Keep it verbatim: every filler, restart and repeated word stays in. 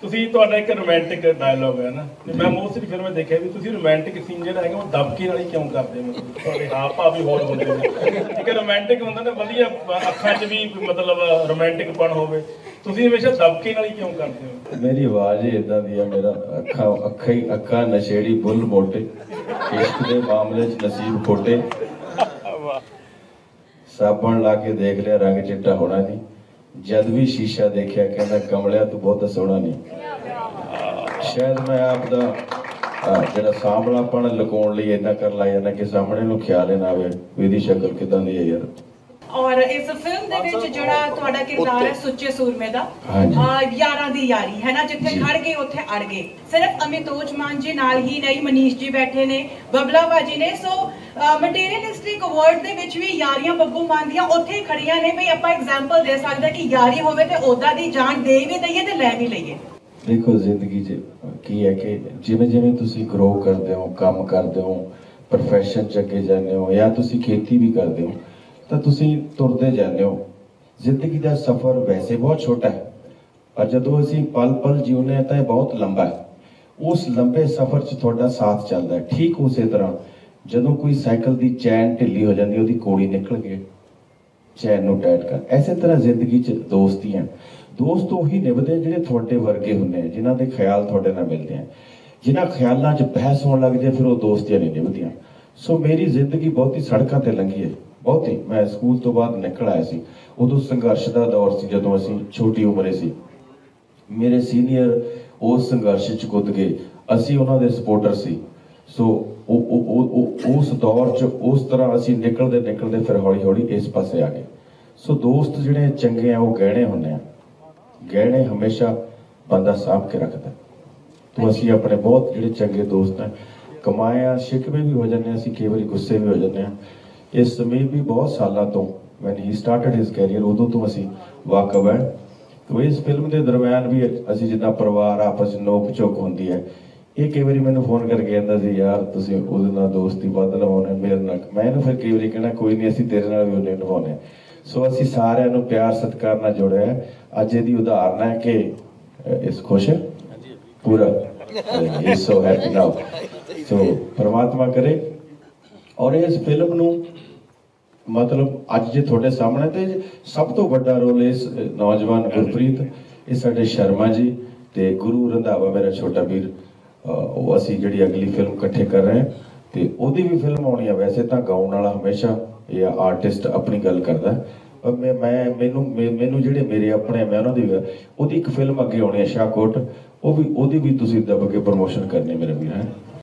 ਤੁਸੀਂ ਤੁਹਾਡਾ ਇੱਕ ਰੋਮਾਂਟਿਕ ਡਾਇਲੌਗ ਹੈ ਨਾ ਤੇ ਮੈਂ ਮੋਸਟਲੀ ਫਿਲਮਾਂ ਦੇਖਿਆ ਵੀ ਤੁਸੀਂ ਰੋਮਾਂਟਿਕ ਸੀਨ ਜਿਹੜਾ ਹੈਗਾ ਉਹ ਦਬਕੇ ਨਾਲ ਹੀ ਕਿਉਂ ਕਰਦੇ ਹੋ? ਮਤਲਬ ਤੁਹਾਡੇ ਹਾਵ ਭਾਵ ਵੀ ਹੋਰ ਹੁੰਦੇ ਨੇ, ਇੱਕ ਰੋਮਾਂਟਿਕ ਹੁੰਦਾ ਨਾ ਵਧੀਆ ਅੱਖਾਂ 'ਚ ਵੀ ਮਤਲਬ ਰੋਮਾਂਟਿਕ ਪਣ ਹੋਵੇ, ਤੁਸੀਂ ਹਮੇਸ਼ਾ ਦਬਕੇ ਨਾਲ ਹੀ ਕਿਉਂ ਕਰਦੇ ਹੋ? ਮੇਰੀ ਆਵਾਜ਼ ਹੀ ਇਦਾਂ ਦੀ ਆ, ਮੇਰਾ ਅੱਖਾਂ ਅੱਖਾਂ ਹੀ ਅੱਖਾਂ ਨਸ਼ੇੜੀ ਬੁੱਲ ਮੋਟੇ, ਇਸ਼ਕ ਦੇ ਮਾਮਲੇ 'ਚ ਨਸੀਬ ਖੋਟੇ, ਸਾਬਣ ਲਾ ਕੇ ਦੇਖ ਲਿਆ ਰੰਗ ਚਿੱਟਾ ਹੋਣਾ ਨਹੀਂ, ਜਦ ਵੀ ਸ਼ੀਸ਼ਾ ਦੇਖਿਆ ਕਹਿੰਦਾ ਕਮਲਿਆ ਤੂੰ ਬਹੁਤਾ ਸੋਹਣਾ ਨਹੀਂ। ਸ਼ਾਇਦ ਮੈਂ ਆਪ ਦਾ ਜਿਹੜਾ ਸਾਂਭਲਾਪਣ ਲੁਕਾਉਣ ਲਈ ਏਦਾਂ ਕਰ ਲਾ ਜਾਂਦਾ ਕਿ ਸਾਹਮਣੇ ਨੂੰ ਖਿਆਲ ਹੀ ਨਾ ਆਵੇ ਵੀ ਇਹਦੀ ਸ਼ਕਲ ਕਿਦਾਂ ਦੀ ਹੈ ਯਾਰ। ਔਰ ਇਸ ਫਿਲਮ ਦੇ ਵਿੱਚ ਜਿਹੜਾ ਤੁਹਾਡਾ ਕਿਰਦਾਰ ਹੈ ਸੁੱਚੇ ਸੂਰਮੇ ਦਾ, ਯਾਰਾਂ ਦੀ ਯਾਰੀ ਹੈ ਨਾ, ਜਿੱਥੇ ਖੜ ਗਏ ਉੱਥੇ ਅੜ ਗਏ। ਸਿਰਫ ਅਮਿਤੋਜ ਮਾਨ ਜੀ ਨਾਲ ਹੀ ਨਹੀਂ, ਮਨੀਸ਼ ਜੀ ਬੈਠੇ ਨੇ, ਬਬਲਾ ਬਾਜੀ ਨੇ, ਸੋ ਮਟੀਰੀਅਲਿਸਟਿਕ ਵਰਡ ਦੇ ਵਿੱਚ ਵੀ ਯਾਰੀਆਂ ਬੱਬੂ ਮਾਨ ਦੀਆਂ ਉੱਥੇ ਹੀ ਖੜੀਆਂ ਨੇ। ਵੀ ਆਪਾਂ ਐਗਜ਼ਾਮਪਲ ਦੇ ਸਕਦੇ ਕਿ ਯਾਰੀ ਹੋਵੇ ਤੇ ਉਹਦਾ ਦੀ ਜਾਨ ਦੇ ਵੀ ਦਈਏ ਤੇ ਲੈ ਵੀ ਲਈਏ। ਦੇਖੋ ਜ਼ਿੰਦਗੀ 'ਚ ਕੀ ਹੈ ਕਿ ਜਿਵੇਂ ਜਿਵੇਂ ਤੁਸੀਂ ਗਰੋ ਕਰਦੇ ਹੋ, ਕੰਮ ਕਰਦੇ ਹੋ, ਪ੍ਰੋਫੈਸ਼ਨ 'ਚ ਅੱਗੇ ਜਾਂਦੇ ਹੋ ਜਾਂ ਤੁਸੀਂ ਖੇਤੀ ਵੀ ਕਰਦੇ ਹੋ ਤਾਂ ਤੁਸੀਂ ਤੁਰਦੇ ਜਾਂਦੇ ਹੋ। ਜ਼ਿੰਦਗੀ ਦਾ ਸਫ਼ਰ ਵੈਸੇ ਬਹੁਤ ਛੋਟਾ ਹੈ, ਪਰ ਜਦੋਂ ਅਸੀਂ ਪਲ ਪਲ ਜਿਉਂਦੇ ਹਾਂ ਤਾਂ ਇਹ ਬਹੁਤ ਲੰਬਾ ਹੈ। ਉਸ ਲੰਬੇ ਸਫ਼ਰ 'ਚ ਤੁਹਾਡਾ ਸਾਥ ਚੱਲਦਾ ਹੈ। ਠੀਕ ਉਸੇ ਤਰ੍ਹਾਂ ਜਦੋਂ ਕੋਈ ਸਾਈਕਲ ਦੀ ਚੈਨ ਢਿੱਲੀ ਹੋ ਜਾਂਦੀ, ਉਹਦੀ ਕੋੜੀ ਨਿਕਲ ਕੇ ਚੈਨ ਨੂੰ ਟਾਈਟ ਕਰ, ਐਸੇ ਤਰ੍ਹਾਂ ਜ਼ਿੰਦਗੀ 'ਚ ਦੋਸਤੀਆਂ ਦੋਸਤ ਉਹੀ ਨਿਭਦੇ ਜਿਹੜੇ ਤੁਹਾਡੇ ਵਰਗੇ ਹੁੰਦੇ ਆ, ਜਿਨ੍ਹਾਂ ਦੇ ਖਿਆਲ ਤੁਹਾਡੇ ਨਾਲ ਮਿਲਦੇ ਆ। ਜਿਨ੍ਹਾਂ ਖਿਆਲਾਂ 'ਚ ਬਹਿਸ ਹੋਣ ਲੱਗ ਜਾਏ ਫਿਰ ਉਹ ਦੋਸਤੀਆਂ ਨਹੀਂ ਨਿਭਦੀਆਂ। ਸੋ ਮੇਰੀ ਜ਼ਿੰਦਗੀ ਬਹੁਤੀ ਸੜਕਾਂ ਤੇ ਲੰਘੀ ਹੈ, ਬਹੁਤੀ। ਮੈਂ ਸਕੂਲ ਤੋਂ ਬਾਅਦ ਨਿਕਲ ਆਇਆ ਸੀ, ਉਦੋਂ ਸੰਘਰਸ਼ ਦਾ ਦੌਰ ਸੀ, ਜਦੋਂ ਅਸੀਂ ਛੋਟੀ ਉਮਰੇ ਸੀ। ਮੇਰੇ ਸੀਨੀਅਰ ਉਸ ਸੰਘਰਸ਼ 'ਚ ਕੁੱਦ ਗਏ, ਅਸੀਂ ਉਹਨਾਂ ਦੇ ਸਪੋਰਟਰ ਸੀ। ਸੋ ਉਹ ਉਸ ਦੌਰ 'ਚ ਉਸ ਤਰ੍ਹਾਂ ਅਸੀਂ ਨਿਕਲਦੇ ਨਿਕਲਦੇ ਫਿਰ ਹੌਲੀ ਹੌਲੀ ਇਸ ਪਾਸੇ ਆ ਗਏ। ਸੋ ਦੋਸਤ ਜਿਹੜੇ ਚੰਗੇ ਆ ਉਹ ਗਹਿਣੇ ਹੁੰਦੇ ਆ, ਗਹਿਣੇ ਹਮੇਸ਼ਾ ਬੰਦਾ ਸਾਂਭ ਕੇ ਰੱਖਦਾ। ਤੋਂ ਅਸੀਂ ਆਪਣੇ ਬਹੁਤ ਜਿਹੜੇ ਚੰਗੇ ਦੋਸਤ ਆ ਕਮਾਏ ਆ, ਸ਼ਿਕਵੇ ਵੀ ਹੋ ਜਾਂਦੇ, ਅਸੀਂ ਕਈ ਵਾਰੀ ਗੁੱਸੇ ਵੀ ਹੋ ਜਾਂਦੇ ਆ। ਇਸ ਸਮੇਂ ਵੀ ਬਹੁਤ ਸਾਲਾਂ ਤੋਂ when he started his career, ਉਦੋਂ ਤੋਂ ਅਸੀਂ ਵਾਕਫ ਹੈ। ਤੋ ਇਸ ਫਿਲਮ ਦੇ ਦਰਮਿਆਨ ਵੀ ਅਸੀਂ ਜਿੱਦਾਂ ਪਰਿਵਾਰ ਆਪਸ ਵਿੱਚ ਨੋਕ ਝੋਕ ਹੁੰਦੀ ਹੈ, ਇਹ ਕਈ ਵਾਰੀ ਮੈਨੂੰ ਫੋਨ ਕਰਕੇ ਕਹਿੰਦਾ ਸੀ ਯਾਰ ਤੁਸੀਂ ਉਹਦੇ ਨਾਲ ਦੋਸਤੀ ਵੱਧ ਨਿਭਾਉਣੇ ਮੇਰੇ ਨਾਲ। ਮੈਂ ਇਹਨੂੰ ਫਿਰ ਕਈ ਵਾਰੀ ਕਹਿਣਾ ਕੋਈ ਨਹੀਂ, ਅਸੀਂ ਤੇਰੇ ਨਾਲ ਵੀ ਉਹਨੇ ਨਿਭਾਉਣੇ। ਸੋ ਅਸੀਂ ਸਾਰਿਆਂ ਨੂੰ ਪਿਆਰ ਸਤਿਕਾਰ ਨਾਲ ਜੋੜਿਆ ਹੈ। ਅੱਜ ਇਹਦੀ ਉਦਾਹਰਨ ਹੈ ਕਿ ਇਸ ਖੁਸ਼ ਹੈ ਪੂਰਾ, ਇਸ ਸੋ ਹੈਪੀ ਨਾਓ। ਸੋ ਪਰਮਾਤਮਾ ਕਰੇ ਔਰ ਇਸ ਫਿਲਮ ਨੂੰ ਮਤਲਬ ਅੱਜ ਜੇ ਤੁਹਾਡੇ ਸਾਹਮਣੇ ਤੇ ਸਭ ਤੋਂ ਵੱਡਾ ਰੋਲ ਇਸ ਨੌਜਵਾਨ ਗੁਰਪ੍ਰੀਤ, ਇਹ ਸਾਡੇ ਸ਼ਰਮਾ ਜੀ ਤੇ ਗੁਰੂ ਰੰਧਾਵਾ ਮੇਰਾ ਛੋਟਾ ਵੀਰ, ਉਹ ਅਸੀਂ ਜਿਹੜੀ ਅਗਲੀ ਫਿਲਮ ਇਕੱਠੇ ਕਰ ਰਹੇ ਹਾਂ ਤੇ ਉਹਦੀ ਵੀ ਫਿਲਮ ਆਉਣੀ ਆ। ਵੈਸੇ ਤਾਂ ਗਾਉਣ ਵਾਲਾ ਹਮੇਸ਼ਾ ਇਹ ਆਰਟਿਸਟ ਆਪਣੀ ਗੱਲ ਕਰਦਾ, ਪਰ ਮੈਂ ਮੈਂ ਮੈਨੂੰ ਮੈਨੂੰ ਜਿਹੜੇ ਮੇਰੇ ਆਪਣੇ ਮੈਂ ਉਹਨਾਂ ਦੀ ਉਹਦੀ ਇੱਕ ਫਿਲਮ ਅੱਗੇ ਆਉਣੀ ਹੈ ਸ਼ਾਹਕੋਟ, ਉਹ ਵੀ ਉਹਦੀ ਵੀ ਤੁਸੀਂ ਦੱਬ ਕੇ ਪ੍ਰਮੋਸ਼ਨ ਕਰਨੀ ਮੇਰੇ ਵੀਰ ਹੈ।